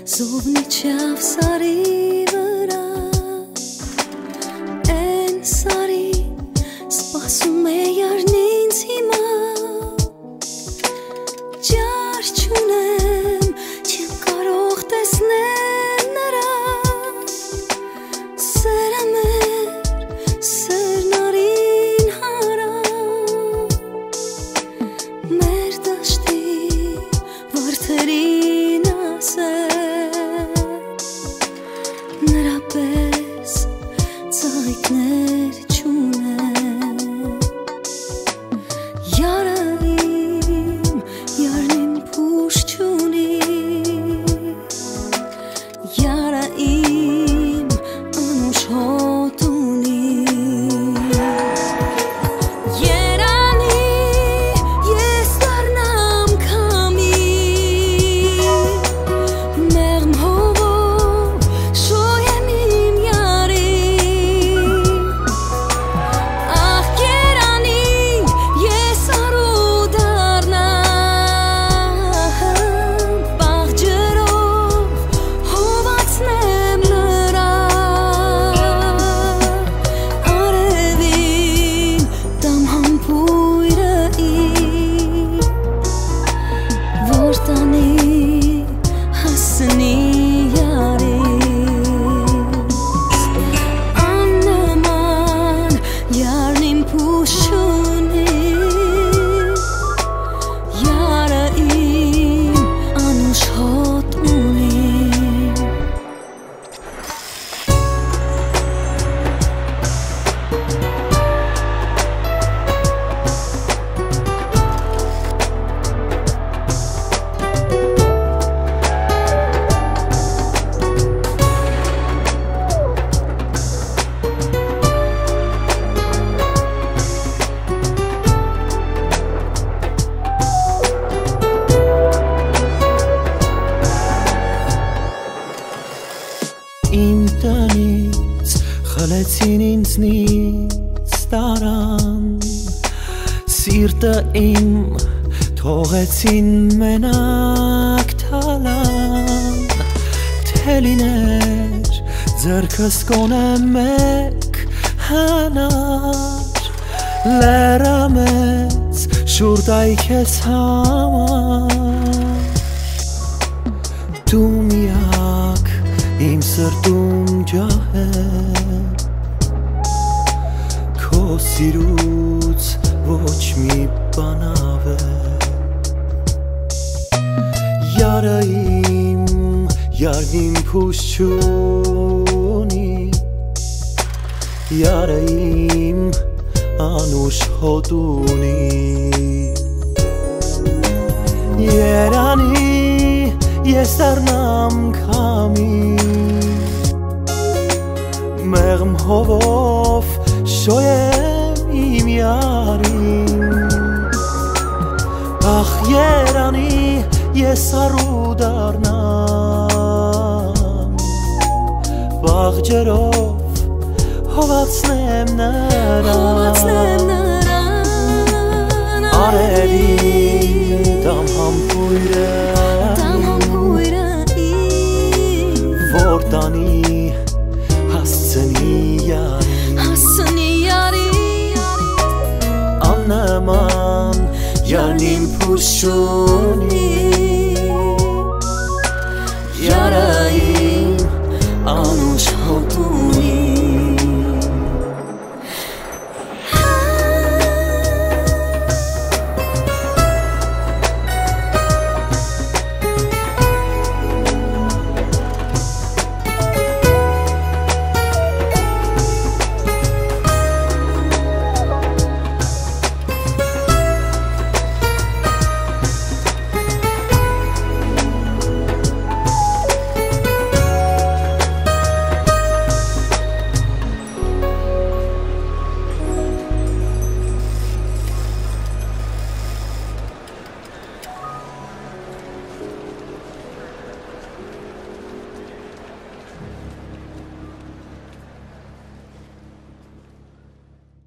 Zovničav sari văra En sari Spasum e jarninc հիմա Ջար չունեմ Չեմ կարող տեսնել նրա Սերը մեր Սերն արին հարա Մեր դաշտի Վարդերին ասել Նրա պես ծաղիկներ չունեմ Յարը իմ, յարն իմ փուշ չունի Յարը իմ, անուշ հոտ ունի Երանի, ես դառնամ քամի Մեղմ հովով շոյեմ իմ յարին Ախ երանի, ես արու դառնամ Պաղ ջրով հովացնեմ նրա Արևին տամ համբույրը իմ Որ տանի հասնի յարից Աննման յարն իմ փուշ չունի Յարը իմ անուշ հոտ ունի Իմ տնից խլեցին ինձնից տարան Սիրտը իմ թողեցին մենակ թալան Թե լիներ ձեռքս կոնե մեկ հանար Լեռամեց շուրտայ քեզ համար Դու միակ իմ սրտում ջահել Քո սիրուց ոչ մի բան ավել Յարը իմ, յարն իմ փուշ չունի Յարը իմ, անուշ հոտ ունի Երանի, ես դառնամ քամի Մեղմ հովով շոյեմ իմ յարին Ախ երանի, ես արու դառնամ Պաղ ջրով հովացնեմ նրան Արևին տամ համբույրը Որ տանի հասցնի յարին Աննման յարն իմ փուշ չունի